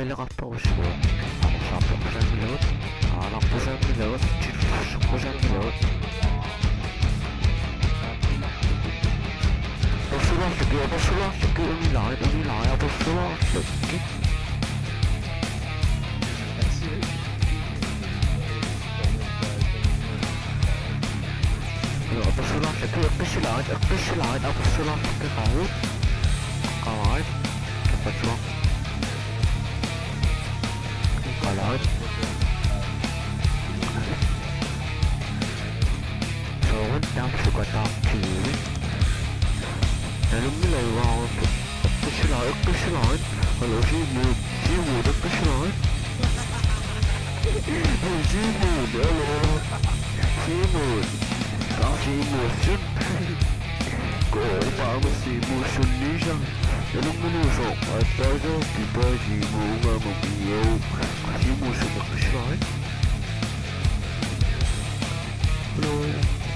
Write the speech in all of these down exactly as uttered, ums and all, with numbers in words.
eller rapper och så. femton procent miljöt. arton procent miljöt. tjugosju procent miljöt. Possulassakin ja possulassakin omilain, omilain ja possulassakin. Joo, possulassakin, oppisilain, oppisilain, possulassakin kaut. Kalain. Kapatsuan. Kalain. Soon damsukataan kiinni. Elimmi leivaa on ykkösilain, ykkösilain. Haloo siimuud, siimuud ykkösilain. Hei siimuud, haloo. Siimuud. Kaa siimuud sun. Koopaama siimuud sun niisan. Elimmi nuusoo, aittaa kipaa siimuud maama miyoo. Kaa siimuud sun ykkösilain. Haloo.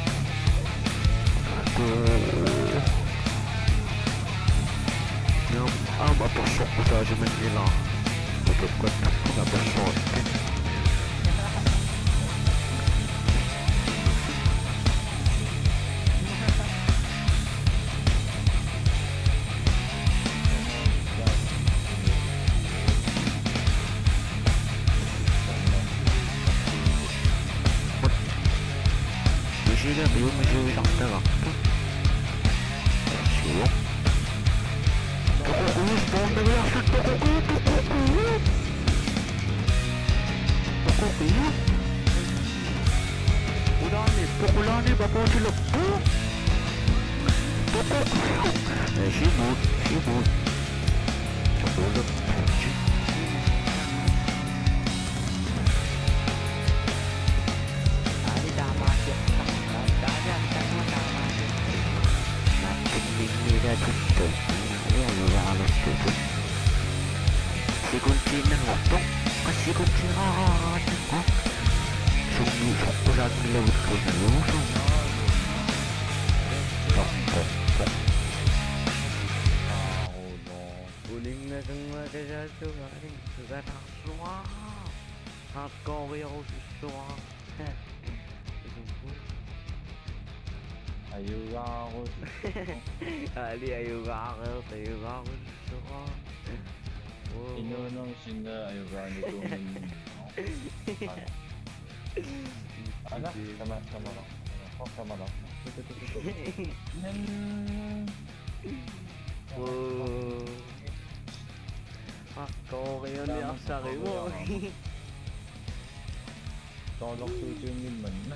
Koo. Não, há uma porcentagem menor do que quanto a pessoa tem. Chega viu, mas eu já estava. Chegou. Responde me acha Tokoku, Tokoku. Tokoku. Udah nih, pukulan nih bapak cilepu. Tokoku. Eh sibuk, sibuk. Coba kunci. Ada damas ya, ada ada ada damas. Nanti ini dah tutup. Ini adalah alat tutup. Si kunci ng laptop, kasi kunci rahat ko. Sungguh satu lagi lewat ke dalam. Laptop. Uling na semua sesuatu hari sudah tak suah. Aku yang suah. Ayugaku. Ali ayugaku, ayugaku suka. Inunong sina ayugani ko. Anak, sama sama lang. Oh, sama lang. Oh. Ako kayo niya sa mo. Tolok susunin man na.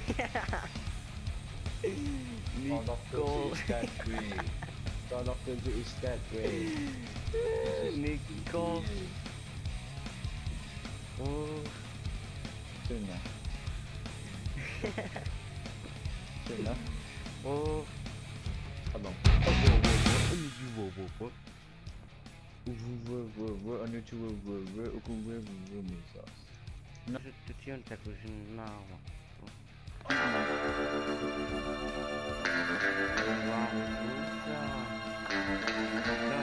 Nico is that way. Tolok susu is that way. Nico. Oh. Suna. Suna. Oh. Abang. Ano chuo wo wo ku wo wo misas. Na situazione ta così no. Wow,